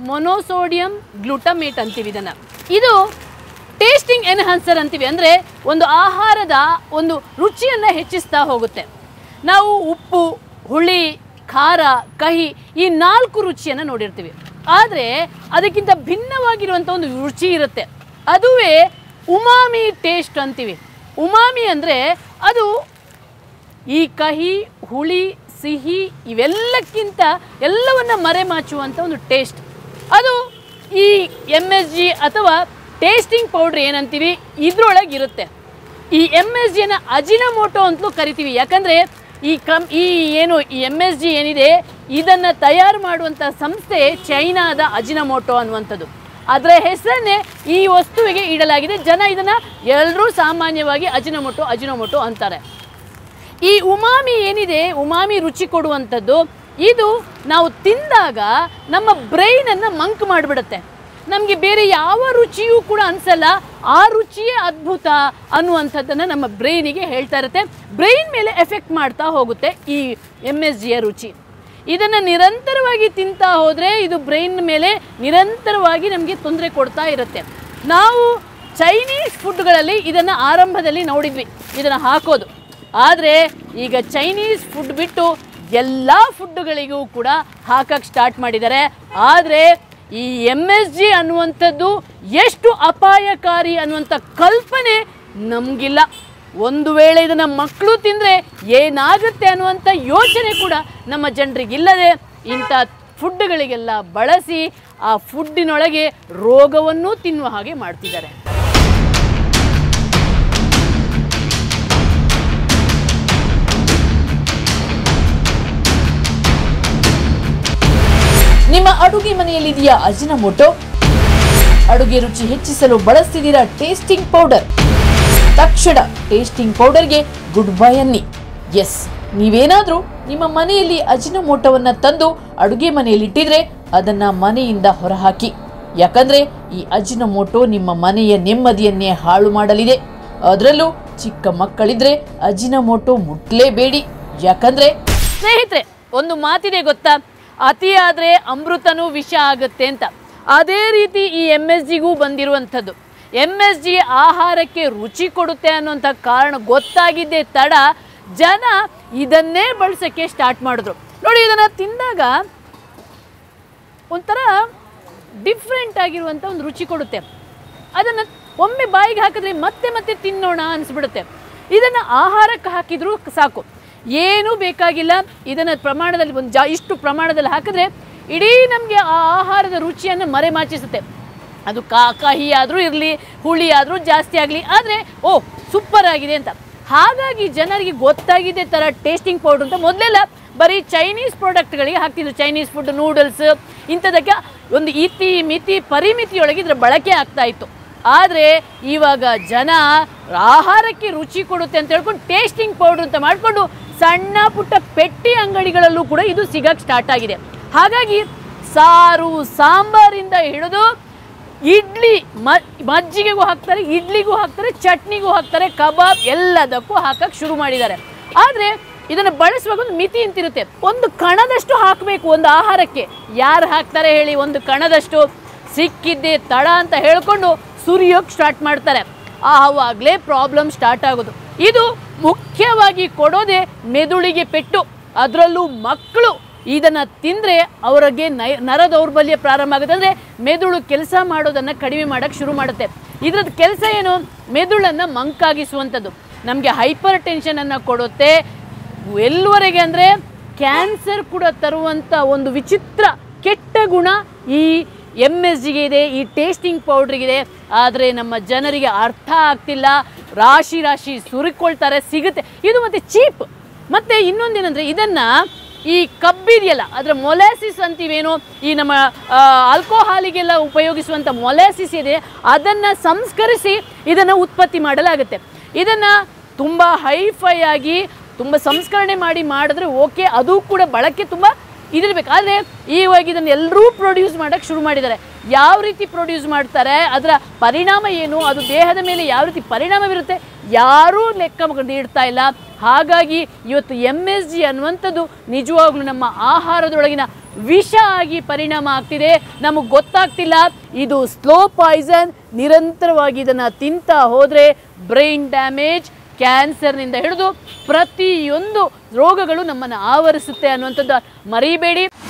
ಮೊನೋಸೋಡಿಯಂ glutamate ಅಂತೀವಿ ಇದನ್ನು. ಇದು ಟೇಸ್ಟಿಂಗ್ ಎನ್ಹಾನ್ಸರ್ ಅಂತೀವಿ. ಅಂದರೆ ಒಂದು ಆಹಾರದ ಒಂದು ರುಚಿಯನ್ನು ಹೆಚ್ಚಿಸ್ತಾ ಹೋಗುತ್ತೆ. ನಾವು ಉಪ್ಪು, ಹುಳಿ, ಖಾರ, ಕಹಿ ಈ 4 ರುಚಿಯನ್ನು ನೋಡಿರ್ತೀವಿ. ಆದರೆ ಅದಕ್ಕಿಂತ ಭಿನ್ನವಾಗಿರುವಂಥ ಒಂದು ರುಚಿ ಇರುತ್ತೆ. ಅದುವೇ ಉಮಾಮಿ ಟೇಸ್ಟ್ ಅಂತೀವಿ. ಉಮಾಮಿ ಅಂದರೆ ಅದು ಈ ಕಹಿ, ಹುಳಿ, ಸಿಹಿ ಇವೆಲ್ಲಕ್ಕಿಂತ ಎಲ್ಲವನ್ನ ಮರೆಮಾಚುವಂಥ ಒಂದು ಟೇಸ್ಟ್. ಅದು ಈ MSG ಅಥವಾ ಟೇಸ್ಟಿಂಗ್ ಪೌಡ್ರ್ ಏನಂತೀವಿ ಇದರೊಳಗಿರುತ್ತೆ. ಈ MSGಯನ್ನು ಅಜಿನಮೋಟೋ ಅಂತಲೂ ಕರಿತೀವಿ. ಯಾಕಂದರೆ ಈ MSG ಏನಿದೆ ಇದನ್ನು ತಯಾರು ಮಾಡುವಂಥ ಸಂಸ್ಥೆ ಚೈನಾದ ಅಜಿನಮೋಟೋ ಅನ್ನುವಂಥದ್ದು. ಅದರ ಹೆಸರನ್ನೇ ಈ ವಸ್ತುವಿಗೆ ಇಡಲಾಗಿದೆ. ಜನ ಇದನ್ನು ಎಲ್ಲರೂ ಸಾಮಾನ್ಯವಾಗಿ ಅಜಿನಮೋಟೋ ಅಂತಾರೆ. ಈ ಉಮಾಮಿ ಏನಿದೆ, ಉಮಾಮಿ ರುಚಿ ಕೊಡುವಂಥದ್ದು, ಇದು ನಾವು ತಿಂದಾಗ ನಮ್ಮ ಬ್ರೈನನ್ನು ಮಂಕ್ ಮಾಡಿಬಿಡುತ್ತೆ. ನಮಗೆ ಬೇರೆ ಯಾವ ರುಚಿಯೂ ಕೂಡ ಅನಿಸಲ್ಲ. ಆ ರುಚಿಯೇ ಅದ್ಭುತ ಅನ್ನುವಂಥದ್ದನ್ನು ನಮ್ಮ ಬ್ರೈನಿಗೆ ಹೇಳ್ತಾ ಇರುತ್ತೆ. ಬ್ರೈನ್ ಮೇಲೆ ಎಫೆಕ್ಟ್ ಮಾಡ್ತಾ ಹೋಗುತ್ತೆ ಈ MSGಯ ರುಚಿ. ಇದನ್ನು ನಿರಂತರವಾಗಿ ತಿಂತಾ ಹೋದರೆ ಇದು ಬ್ರೈನ್ ಮೇಲೆ ನಿರಂತರವಾಗಿ ನಮಗೆ ತೊಂದರೆ ಕೊಡ್ತಾ ಇರುತ್ತೆ. ನಾವು ಚೈನೀಸ್ ಫುಡ್ಗಳಲ್ಲಿ ಇದನ್ನು ಆರಂಭದಲ್ಲಿ ನೋಡಿದ್ವಿ, ಇದನ್ನು ಹಾಕೋದು. ಆದರೆ ಈಗ ಚೈನೀಸ್ ಫುಡ್ ಬಿಟ್ಟು ಎಲ್ಲ ಫುಡ್ಗಳಿಗೂ ಕೂಡ ಹಾಕಕ್ಕೆ ಸ್ಟಾರ್ಟ್ ಮಾಡಿದ್ದಾರೆ. ಆದರೆ ಈ MSG ಅನ್ನುವಂಥದ್ದು ಎಷ್ಟು ಅಪಾಯಕಾರಿ ಅನ್ನುವಂಥ ಕಲ್ಪನೆ ನಮಗಿಲ್ಲ. ಒಂದು ವೇಳೆ ಇದನ್ನು ಮಕ್ಕಳು ತಿಂದರೆ ಏನಾಗುತ್ತೆ ಅನ್ನುವಂಥ ಯೋಚನೆ ಕೂಡ ನಮ್ಮ ಜನರಿಗಿಲ್ಲದೆ ಇಂಥ ಫುಡ್ಗಳಿಗೆಲ್ಲ ಬಳಸಿ ಆ ಫುಡ್ಡಿನೊಳಗೆ ರೋಗವನ್ನೂ ತಿನ್ನುವ ಹಾಗೆ ಮಾಡ್ತಿದ್ದಾರೆ. ನಿಮ್ಮ ಅಡುಗೆ ಮನೆಯಲ್ಲಿದೆಯಾ ಅಜಿನಮೋಟೋ? ಅಡುಗೆ ರುಚಿ ಹೆಚ್ಚಿಸಲು ಬಳಸ್ತಿದ್ದೀರಾ ಟೇಸ್ಟಿಂಗ್ ಪೌಡರ್? ತಕ್ಷಣ ಟೇಸ್ಟಿಂಗ್ ಪೌಡರ್ಗೆ ಗುಡ್ ಬೈ ಅನ್ನಿ. ಎಸ್, ನೀವೇನಾದರೂ ನಿಮ್ಮ ಮನೆಯಲ್ಲಿ ಅಜಿನಮೋಟೋವನ್ನು ತಂದು ಅಡುಗೆ ಮನೆಯಲ್ಲಿಟ್ಟಿದ್ರೆ ಅದನ್ನ ಮನೆಯಿಂದ ಹೊರಹಾಕಿ. ಯಾಕಂದ್ರೆ ಈ ಅಜಿನಮೋಟೋ ನಿಮ್ಮ ಮನೆಯ ನೆಮ್ಮದಿಯನ್ನೇ ಹಾಳು ಮಾಡಲಿದೆ. ಅದರಲ್ಲೂ ಚಿಕ್ಕ ಮಕ್ಕಳಿದ್ರೆ ಅಜಿನಮೋಟೋ ಮುಟ್ಲೇಬೇಡಿ. ಯಾಕಂದ್ರೆ ಸ್ನೇಹಿತರೆ, ಒಂದು ಮಾತಿದೆ ಗೊತ್ತಾ, ಅತಿಯಾದರೆ ಅಮೃತನೂ ವಿಷ ಆಗುತ್ತೆ ಅಂತ. ಅದೇ ರೀತಿ ಈ MSGಗೂ ಬಂದಿರುವಂಥದ್ದು. MSG ಆಹಾರಕ್ಕೆ ರುಚಿ ಕೊಡುತ್ತೆ ಅನ್ನೋಂಥ ಕಾರಣ ಗೊತ್ತಾಗಿದ್ದೇ ತಡ ಜನ ಇದನ್ನೇ ಬಳಸೋಕ್ಕೆ ಸ್ಟಾರ್ಟ್ ಮಾಡಿದ್ರು. ನೋಡಿ, ಇದನ್ನು ತಿಂದಾಗ ಒಂಥರ ಡಿಫ್ರೆಂಟ್ ಆಗಿರುವಂಥ ಒಂದು ರುಚಿ ಕೊಡುತ್ತೆ. ಅದನ್ನು ಒಮ್ಮೆ ಬಾಯಿಗೆ ಹಾಕಿದ್ರೆ ಮತ್ತೆ ಮತ್ತೆ ತಿನ್ನೋಣ ಅನಿಸ್ಬಿಡುತ್ತೆ. ಇದನ್ನು ಆಹಾರಕ್ಕೆ ಹಾಕಿದರೂ ಸಾಕು, ಏನೂ ಬೇಕಾಗಿಲ್ಲ. ಇದನ್ನು ಪ್ರಮಾಣದಲ್ಲಿ ಇಷ್ಟು ಪ್ರಮಾಣದಲ್ಲಿ ಹಾಕಿದ್ರೆ ಇಡೀ ನಮಗೆ ಆ ಆಹಾರದ ರುಚಿಯನ್ನು ಮರೆಮಾಚಿಸುತ್ತೆ. ಅದು ಕಹಿ ಆದರೂ ಇರಲಿ, ಹುಳಿ ಆದರೂ ಜಾಸ್ತಿ ಆಗಲಿ, ಆದರೆ ಸೂಪರ್ ಆಗಿದೆ ಅಂತ. ಹಾಗಾಗಿ ಜನರಿಗೆ ಗೊತ್ತಾಗಿದೆ ಥರ ಟೇಸ್ಟಿಂಗ್ ಪೌಡ್ರ್ ಅಂತ ಮೊದಲೆಲ್ಲ ಬರೀ ಚೈನೀಸ್ ಪ್ರಾಡಕ್ಟ್ಗಳಿಗೆ ಹಾಕ್ತಿದ್ರು. ಚೈನೀಸ್ ಫುಡ್, ನೂಡಲ್ಸ್ ಇಂಥದಕ್ಕೆ ಒಂದು ಮಿತಿ ಪರಿಮಿತಿಯೊಳಗೆ ಇದರ ಬಳಕೆ ಆಗ್ತಾ ಇತ್ತು. ಆದರೆ ಇವಾಗ ಜನ ಆಹಾರಕ್ಕೆ ರುಚಿ ಕೊಡುತ್ತೆ ಅಂತ ಹೇಳ್ಕೊಂಡು ಟೇಸ್ಟಿಂಗ್ ಪೌಡ್ರ್ ಅಂತ ಮಾಡಿಕೊಂಡು ಸಣ್ಣ ಪುಟ್ಟ ಪೆಟ್ಟಿ ಅಂಗಡಿಗಳಲ್ಲೂ ಕೂಡ ಇದು ಸಿಗಕ್ಕೆ ಸ್ಟಾರ್ಟ್ ಆಗಿದೆ. ಹಾಗಾಗಿ ಸಾರು, ಸಾಂಬಾರಿಂದ ಹಿಡಿದು ಇಡ್ಲಿ, ಮಜ್ಜಿಗೆಗೂ ಹಾಕ್ತಾರೆ, ಇಡ್ಲಿಗೂ ಹಾಕ್ತಾರೆ, ಚಟ್ನಿಗೂ ಹಾಕ್ತಾರೆ, ಕಬಾಬ್ ಎಲ್ಲದಕ್ಕೂ ಹಾಕಕ್ಕೆ ಶುರು ಮಾಡಿದ್ದಾರೆ. ಆದರೆ ಇದನ್ನು ಬಳಸುವಾಗ ಒಂದು ಮಿತಿ ಅಂತಿರುತ್ತೆ. ಒಂದು ಕಣದಷ್ಟು ಹಾಕಬೇಕು ಒಂದು ಆಹಾರಕ್ಕೆ. ಯಾರು ಹಾಕ್ತಾರೆ ಹೇಳಿ? ಒಂದು ಕಣದಷ್ಟು ಸಿಕ್ಕಿದ್ದೆ ತಡ ಅಂತ ಹೇಳ್ಕೊಂಡು ಸುರಿಯೋಕ್ಕೆ ಸ್ಟಾರ್ಟ್ ಮಾಡ್ತಾರೆ. ಆವಾಗಲೇ ಪ್ರಾಬ್ಲಮ್ ಸ್ಟಾರ್ಟ್ ಆಗೋದು. ಇದು ಮುಖ್ಯವಾಗಿ ಕೊಡೋದೇ ಮೆದುಳಿಗೆ ಪೆಟ್ಟು. ಅದರಲ್ಲೂ ಮಕ್ಕಳು ಇದನ್ನು ತಿಂದರೆ ಅವರಿಗೆ ನರ ದೌರ್ಬಲ್ಯ ಪ್ರಾರಂಭ ಆಗುತ್ತೆ. ಅಂದರೆ ಮೆದುಳು ಕೆಲಸ ಮಾಡೋದನ್ನು ಕಡಿಮೆ ಮಾಡೋಕ್ಕೆ ಶುರು ಮಾಡುತ್ತೆ. ಇದರದ್ದು ಕೆಲಸ ಏನು? ಮೆದುಳನ್ನು ಮಂಕಾಗಿಸುವಂಥದ್ದು. ನಮಗೆ ಹೈಪರ್ ಟೆನ್ಷನನ್ನು ಕೊಡುತ್ತೆ. ಎಲ್ಲಿವರೆಗೆ ಅಂದರೆ ಕ್ಯಾನ್ಸರ್ ಕೂಡ ತರುವಂಥ ಒಂದು ವಿಚಿತ್ರ ಕೆಟ್ಟ ಗುಣ ಈ MSGಗೆ ಇದೆ, ಈ ಟೇಸ್ಟಿಂಗ್ ಪೌಡ್ರಿಗಿದೆ. ಆದರೆ ನಮ್ಮ ಜನರಿಗೆ ಅರ್ಥ ಆಗ್ತಿಲ್ಲ. ರಾಶಿ ಸುರಿಕೊಳ್ತಾರೆ, ಸಿಗುತ್ತೆ. ಇದು ಮತ್ತು ಚೀಪ್. ಮತ್ತು ಇನ್ನೊಂದೇನೆಂದರೆ ಇದನ್ನು ಈ ಕಬ್ಬಿದೆಯಲ್ಲ, ಅದರ ಮೊಲಾಸಿಸ್ ಅಂತೀವೇನು, ಈ ನಮ್ಮ ಆಲ್ಕೋಹಾಲಿಗೆಲ್ಲ ಉಪಯೋಗಿಸುವಂಥ ಮೊಲಾಸಿಸ್ ಇದೆ, ಅದನ್ನು ಸಂಸ್ಕರಿಸಿ ಇದನ್ನು ಉತ್ಪತ್ತಿ ಮಾಡಲಾಗುತ್ತೆ. ಇದನ್ನು ತುಂಬ ಹೈಫೈ ಆಗಿ ತುಂಬ ಸಂಸ್ಕರಣೆ ಮಾಡಿದ್ರೆ ಓಕೆ, ಅದು ಕೂಡ ಬಳಕೆ ತುಂಬ ಇದಿರಬೇಕು. ಆದರೆ ಇವಾಗ ಇದನ್ನು ಎಲ್ಲರೂ ಪ್ರೊಡ್ಯೂಸ್ ಮಾಡೋಕ್ಕೆ ಶುರು ಮಾಡಿದ್ದಾರೆ. ಯಾವ ರೀತಿ ಪ್ರೊಡ್ಯೂಸ್ ಮಾಡ್ತಾರೆ, ಅದರ ಪರಿಣಾಮ ಏನು, ಅದು ದೇಹದ ಮೇಲೆ ಯಾವ ರೀತಿ ಪರಿಣಾಮ ಬೀರುತ್ತೆ ಯಾರೂ ಲೆಕ್ಕ ನೀಡ್ತಾ ಇಲ್ಲ. ಹಾಗಾಗಿ ಇವತ್ತು MSG ಅನ್ನುವಂಥದ್ದು ನಿಜವಾಗ್ಲೂ ನಮ್ಮ ಆಹಾರದೊಳಗಿನ ವಿಷ ಆಗಿ ಪರಿಣಾಮ ಆಗ್ತಿದೆ, ನಮಗೆ ಗೊತ್ತಾಗ್ತಿಲ್ಲ. ಇದು ಸ್ಲೋ ಪಾಯ್ಸನ್. ನಿರಂತರವಾಗಿ ಇದನ್ನು ತಿಂತಾ ಹೋದರೆ ಬ್ರೈನ್ ಡ್ಯಾಮೇಜ್, ಕ್ಯಾನ್ಸರ್ನಿಂದ ಹಿಡಿದು ಪ್ರತಿಯೊಂದು ರೋಗಗಳು ನಮ್ಮನ್ನು ಆವರಿಸುತ್ತೆ ಅನ್ನುವಂಥದ್ದು ಮರಿಬೇಡಿ.